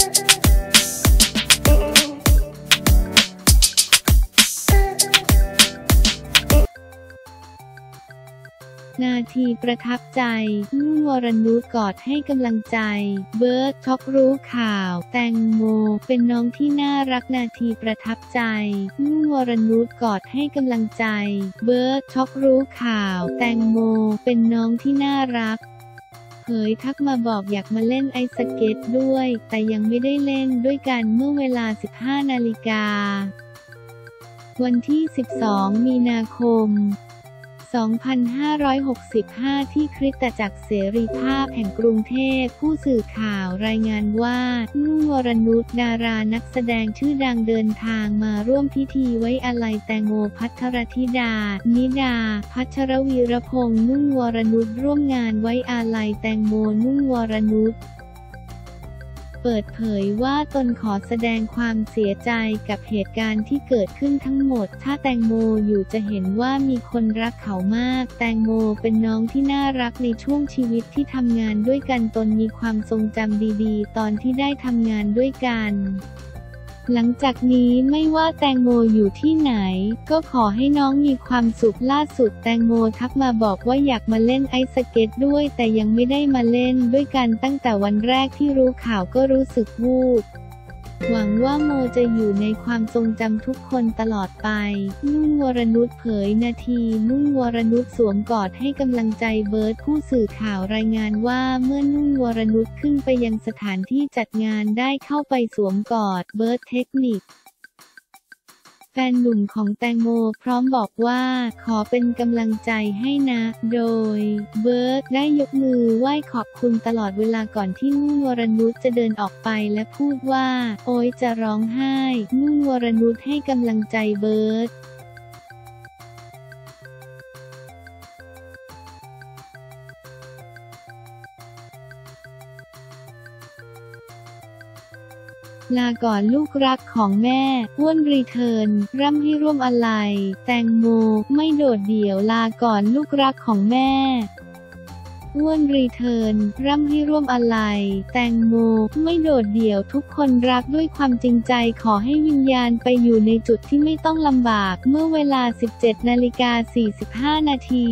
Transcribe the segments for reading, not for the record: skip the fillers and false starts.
นาทีประทับใจนุ่นวรนุชกอดให้กำลังใจเบิร์ดช็อกรู้ข่าวแตงโมเป็นน้องที่น่ารักนาทีประทับใจนุ่นวรนุชกอดให้กำลังใจเบิร์ดช็อกรู้ข่าวแตงโมเป็นน้องที่น่ารักเผยทักมาบอกอยากมาเล่นไอซ์สเก็ตด้วยแต่ยังไม่ได้เล่นด้วยกันเมื่อเวลา 15 นาฬิกาวันที่ 12 มีนาคม2565 ที่คริสตจักรเสรีภาพแห่งกรุงเทพผู้สื่อข่าวรายงานว่านุ่นวรนุชดารานักแสดงชื่อดังเดินทางมาร่วมพิธีไว้อาลัยแตงโมภัทรธิดานิดาพัชรวีรพงษ์นุ่นวรนุชร่วมงานไว้อาลัยแตงโมนุ่นวรนุชเปิดเผยว่าตนขอแสดงความเสียใจกับเหตุการณ์ที่เกิดขึ้นทั้งหมดถ้าแตงโมอยู่จะเห็นว่ามีคนรักเขามากแตงโมเป็นน้องที่น่ารักในช่วงชีวิตที่ทำงานด้วยกันตนมีความทรงจำดีๆตอนที่ได้ทำงานด้วยกันหลังจากนี้ไม่ว่าแตงโมอยู่ที่ไหนก็ขอให้น้องมีความสุขล่าสุดแตงโมทักมาบอกว่าอยากมาเล่นไอซ์สเก็ตด้วยแต่ยังไม่ได้มาเล่นด้วยกันตั้งแต่วันแรกที่รู้ข่าวก็รู้สึกวูบหวังว่าโมจะอยู่ในความทรงจำทุกคนตลอดไปนุ่นวรนุชเผยนาทีนุ่นวรนุชสวมกอดให้กำลังใจเบิร์ดผู้สื่อข่าวรายงานว่าเมื่อนุ่นวรนุชขึ้นไปยังสถานที่จัดงานได้เข้าไปสวมกอดเบิร์ดเทคนิคแฟนหนุ่มของแตงโมพร้อมบอกว่าขอเป็นกำลังใจให้นะโดยเบิร์ดได้ยกมือไหว้ขอบคุณตลอดเวลาก่อนที่นุ่นวรนุชจะเดินออกไปและพูดว่าโอ๊ยจะร้องไห้นุ่นวรนุชให้กำลังใจเบิร์ดลาก่อนลูกรักของแม่อ้วนรีเทิร์นร่ำให้ร่วมอาลัยแตงโมไม่โดดเดี่ยวลาก่อนลูกรักของแม่อ้วนรีเทิร์นร่ำให้ร่วมอาลัยแตงโมไม่โดดเดี่ยวทุกคนรักด้วยความจริงใจขอให้วิญญาณไปอยู่ในจุดที่ไม่ต้องลำบากเมื่อเวลา 17:45 นาที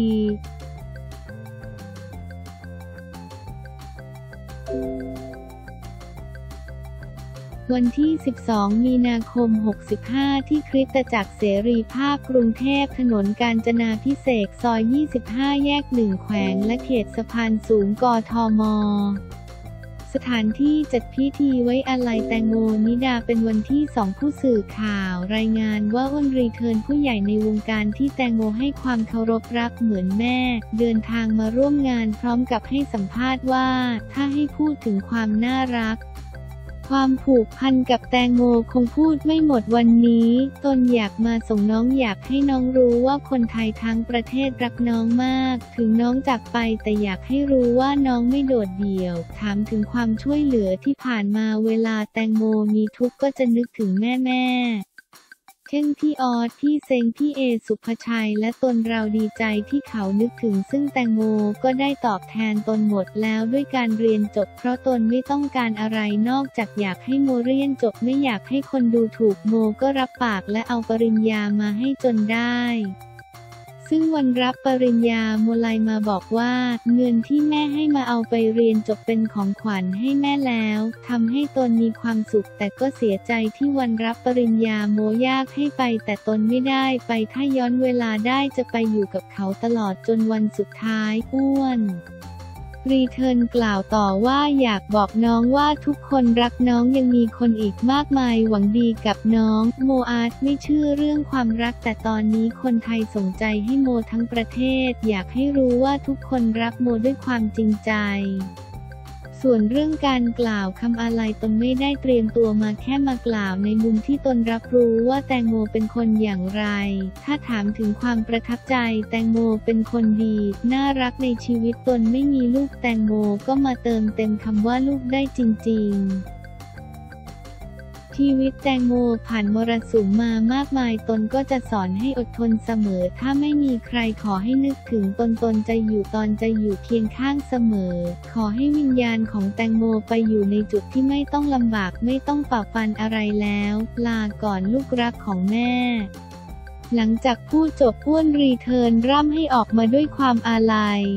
วันที่ 12 มีนาคม 65 ที่คริสตจักรเสรีภาพกรุงเทพถนนกาญจนาภิเษกซอย 25 แยก 1 แขวงและเขตสะพานสูงกทม.สถานที่จัดพิธีไว้อาลัยแตงโมนิดาเป็นวันที่ 2 ผู้สื่อข่าวรายงานว่าอ้นรีเทิร์นผู้ใหญ่ในวงการที่แตงโมให้ความเคารพรักเหมือนแม่เดินทางมาร่วมงานพร้อมกับให้สัมภาษณ์ว่าถ้าให้พูดถึงความน่ารักความผูกพันกับแตงโมคงพูดไม่หมดวันนี้ตนอยากมาส่งน้องอยากให้น้องรู้ว่าคนไทยทั้งประเทศรักน้องมากถึงน้องจากไปแต่อยากให้รู้ว่าน้องไม่โดดเดี่ยวถามถึงความช่วยเหลือที่ผ่านมาเวลาแตงโมมีทุกข์ก็จะนึกถึงแม่เช่นพี่ออสพี่เซ็งพี่เอสุภชัยและตนเราดีใจที่เขานึกถึงซึ่งแตงโมก็ได้ตอบแทนตนหมดแล้วด้วยการเรียนจบเพราะตนไม่ต้องการอะไรนอกจากอยากให้โมเรียนจบไม่อยากให้คนดูถูกโมก็รับปากและเอาปริญญามาให้จนได้ซึ่งวันรับปริญญาโมไลมาบอกว่าเงินที่แม่ให้มาเอาไปเรียนจบเป็นของขวัญให้แม่แล้วทำให้ตนมีความสุขแต่ก็เสียใจที่วันรับปริญญาโมยากให้ไปแต่ตนไม่ได้ไปถ้าย้อนเวลาได้จะไปอยู่กับเขาตลอดจนวันสุดท้ายอ้วนรีเทิร์นกล่าวต่อว่าอยากบอกน้องว่าทุกคนรักน้องยังมีคนอีกมากมายหวังดีกับน้องโมอาจไม่เชื่อเรื่องความรักแต่ตอนนี้คนไทยสนใจให้โมทั้งประเทศอยากให้รู้ว่าทุกคนรักโมด้วยความจริงใจส่วนเรื่องการกล่าวคำอาลัยตนไม่ได้เตรียมตัวมาแค่มากล่าวในมุมที่ตนรับรู้ว่าแตงโมเป็นคนอย่างไรถ้าถามถึงความประทับใจแตงโมเป็นคนดีน่ารักในชีวิตตนไม่มีลูกแตงโมก็มาเติมเต็มคำว่าลูกได้จริงๆชีวิตแตงโมผ่านมรสุมมามากมายตนก็จะสอนให้อดทนเสมอถ้าไม่มีใครขอให้นึกถึงตนจะอยู่เคียงข้างเสมอขอให้วิญญาณของแตงโมไปอยู่ในจุดที่ไม่ต้องลำบากไม่ต้องฝ่าฟันอะไรแล้วลาก่อนลูกรักของแม่หลังจากพูดจบอ้วนรีเทิร์นร่ำให้ออกมาด้วยความอาลัย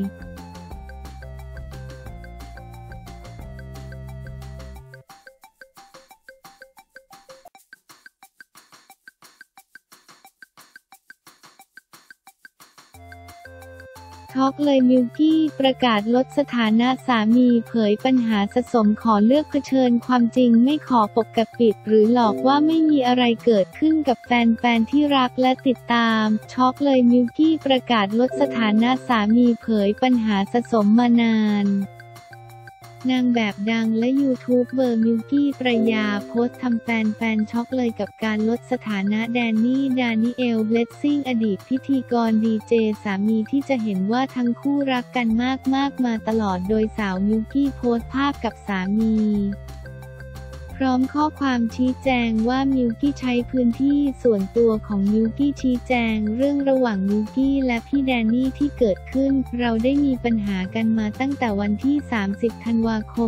ช็อกเลยมิวกี้ประกาศลดสถานะสามีเผยปัญหาสะสมขอเลือกเผชิญความจริงไม่ขอปกปิดหรือหลอกว่าไม่มีอะไรเกิดขึ้นกับแฟนๆที่รักและติดตามช็อกเลยมิวกี้ประกาศลดสถานะสามีเผยปัญหาสะสมมานานนางแบบดังและยูทูบเบอร์มิวกี้ประยาโพสต์ทำแฟนช็อกเลยกับการลดสถานะแดนนี่ดานิเอลเบลสซิ่งอดีตพิธีกรดีเจสามีที่จะเห็นว่าทั้งคู่รักกันมากมาตลอดโดยสาวมิวกี้โพสต์ภาพกับสามีพร้อมข้อความชี้แจงว่ามิวกี้ใช้พื้นที่ส่วนตัวของมิวกี้ชี้แจงเรื่องระหว่างมิวกี้และพี่แดนนี่ที่เกิดขึ้นเราได้มีปัญหากันมาตั้งแต่วันที่ 30 ธันวาคม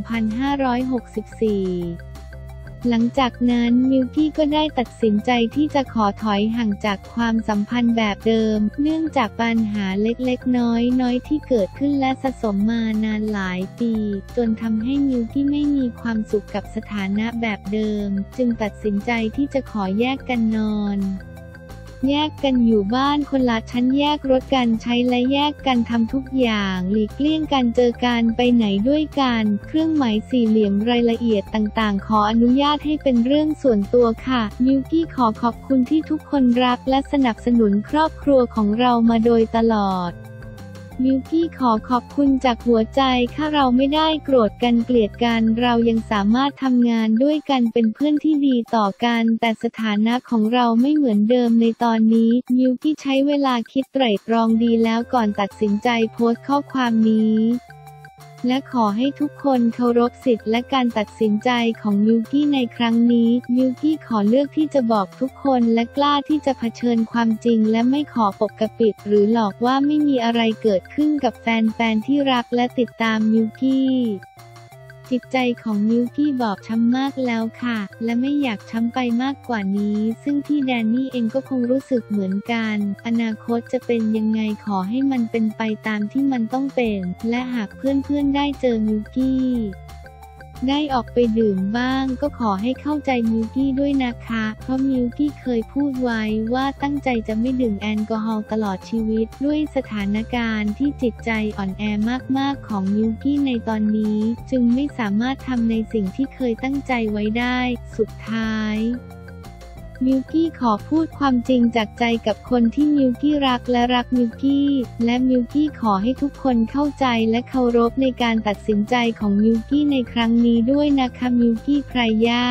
2564 หลังจากนั้นมิวกี้ก็ได้ตัดสินใจที่จะขอถอยห่างจากความสัมพันธ์แบบเดิมเนื่องจากปัญหาเล็กๆน้อยที่เกิดขึ้นและสะสมมานานหลายปีจนทำให้มิวกี้ไม่มีความสุขกับสถานะแบบเดิมจึงตัดสินใจที่จะขอแยกกันนอนแยกกันอยู่บ้านคนละชั้นแยกรถกันใช้และแยกกันทำทุกอย่างหลีกเลี่ยงการเจอกันไปไหนด้วยกันเครื่องหมายสี่เหลี่ยมรายละเอียดต่างๆขออนุญาตให้เป็นเรื่องส่วนตัวค่ะมิวกี้ขอขอบคุณที่ทุกคนรักและสนับสนุนครอบครัวของเรามาโดยตลอดมิวกี้ขอขอบคุณจากหัวใจค่ะเราไม่ได้โกรธกันเกลียดกันเรายังสามารถทำงานด้วยกันเป็นเพื่อนที่ดีต่อกันแต่สถานะของเราไม่เหมือนเดิมในตอนนี้มิวกี้ใช้เวลาคิดไตร่ตรองดีแล้วก่อนตัดสินใจโพสต์ข้อความนี้และขอให้ทุกคนเคารพสิทธิ์และการตัดสินใจของมิวกี้ในครั้งนี้มิวกี้ขอเลือกที่จะบอกทุกคนและกล้าที่จะเผชิญความจริงและไม่ขอปกปิดหรือหลอกว่าไม่มีอะไรเกิดขึ้นกับแฟนที่รักและติดตามมิวกี้จิตใจของมิวกี้บอบช้ำมากแล้วค่ะและไม่อยากช้ำไปมากกว่านี้ซึ่งพี่แดนนี่เองก็คงรู้สึกเหมือนกันอนาคตจะเป็นยังไงขอให้มันเป็นไปตามที่มันต้องเป็นและหากเพื่อนๆได้เจอมิวกี้ได้ออกไปดื่มบ้างก็ขอให้เข้าใจมิวกี้ด้วยนะคะเพราะมิวกี้เคยพูดไว้ว่าตั้งใจจะไม่ดื่มแอลกอฮอล์ตลอดชีวิตด้วยสถานการณ์ที่จิตใจอ่อนแอมากๆของมิวกี้ในตอนนี้จึงไม่สามารถทำในสิ่งที่เคยตั้งใจไว้ได้สุดท้ายมิวกี้ขอพูดความจริงจากใจกับคนที่มิวกี้รักและรักมิวกี้และมิวกี้ขอให้ทุกคนเข้าใจและเคารพในการตัดสินใจของมิวกี้ในครั้งนี้ด้วยนะคะมิวกี้ไพรย่า